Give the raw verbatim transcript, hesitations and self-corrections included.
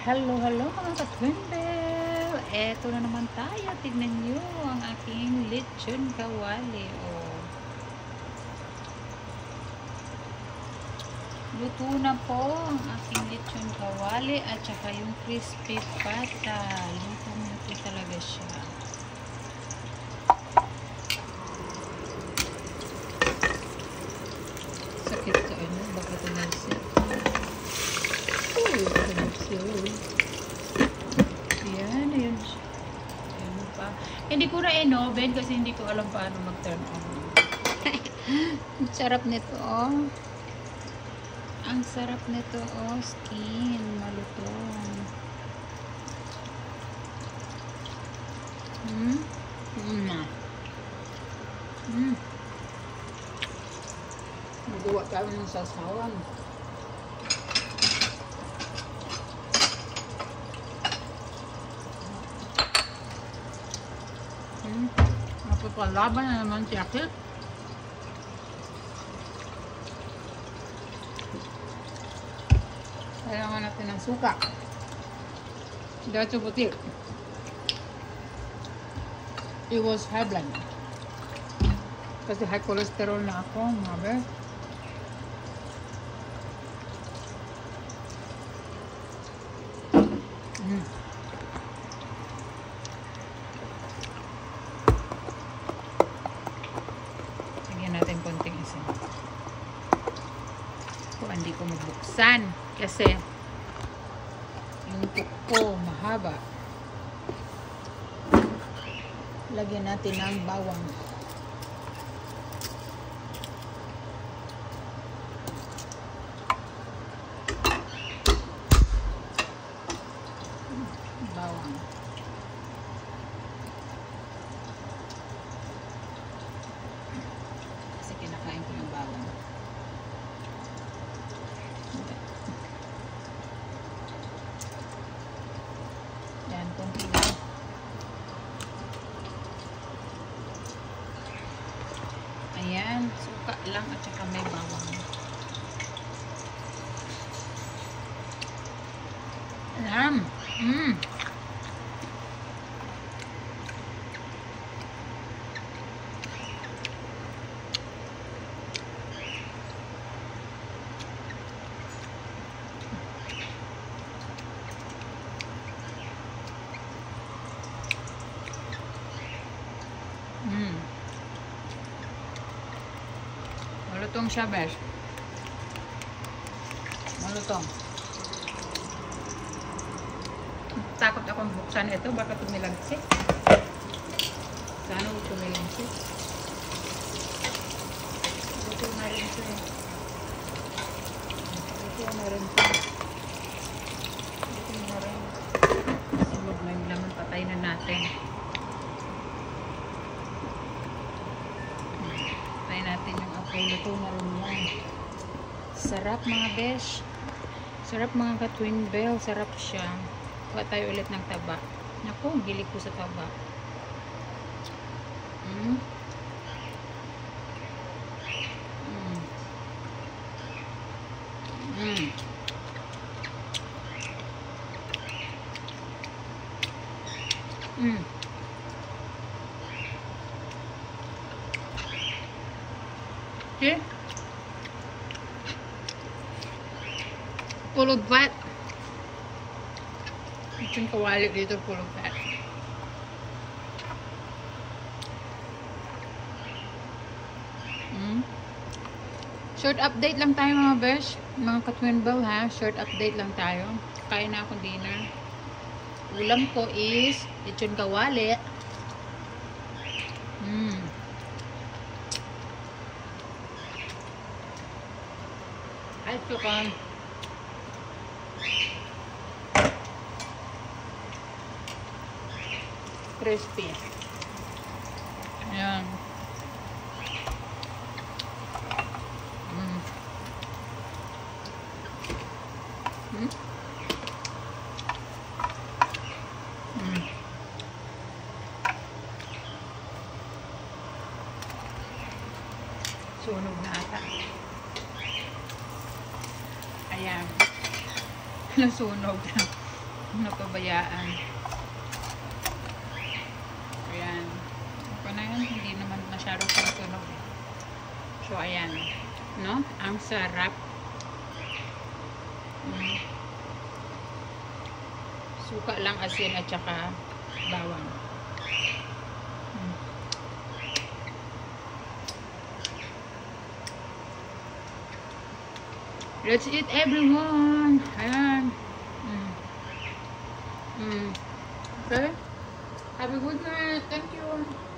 Hello, hello mga ka-twinbell! Eto na naman tayo. Tignan nyo ang aking lechon kawali. Oh. Luto na po ang aking lechon kawali at saka yung crispy pata. Luto na po talaga siya. Sakit sa ano? Baka tumalsik. Uy, tumalsik. Ayan, ayan siya. Ayan pa. Hindi ko na in-oven kasi hindi ko alam paano mag-turn on. Ang sarap nito, oh. Ang sarap nito, oh. Skin, malutong. Hmm? Hmm. Hmm. Magawa tayo ng sasawan. Hmm. Napapalaban na naman si Akil. Kailangan natin ng suka. Diretso puti. It was high blood. Kasi high cholesterol na ako, mga be. Mm. Lagyan natin konting asin. Kung hindi ko magbuksan. Kasi yung tuk ko mahaba. Lagyan natin ng bawang. Bawang. Kasi kinakain ko yung bawang. Yan, konti lang. Ayan, suka lang at saka may bawang. Alam. Mmm. Mm. Malutong siya, besh. Malutong. Takot akong buksan ito. Baka tumilagsik. Sana huwag tumilagsik. Luto na rin ito eh. Luto na rin ito. Luto na rin. Sulog na yung laman. Patay na natin. Patay natin yung apoy. Luto na rin yan. Sarap mga besh. Sarap mga ka-twin bell. Sarap siya. Kuha tayo ulit ng taba. Naku, ang gilig ko sa taba. Mm. Mm. Mm. Mm. Okay. Full of fat. Yung kawali dito full of fat. Mm. Short update lang tayo mga besh. Mga ka-twin bell ha. Short update lang tayo. Kain na akong dinner. Ulam ko is lechon kawali. Mm. Ay, tukan. Crispy. Ayan. Mm. Mm. Mm. Sunog na ata. Ayan. Nasunog na. napabayaan. Ayan. Okay na yan. Hindi naman masyadong tunog. So, ayan. No? Ang sarap. Mm. Suka lang, asin at saka bawang. Mm. Let's eat, everyone. Ayan. Mm. Mm. Okay? Have a good night. Thank you.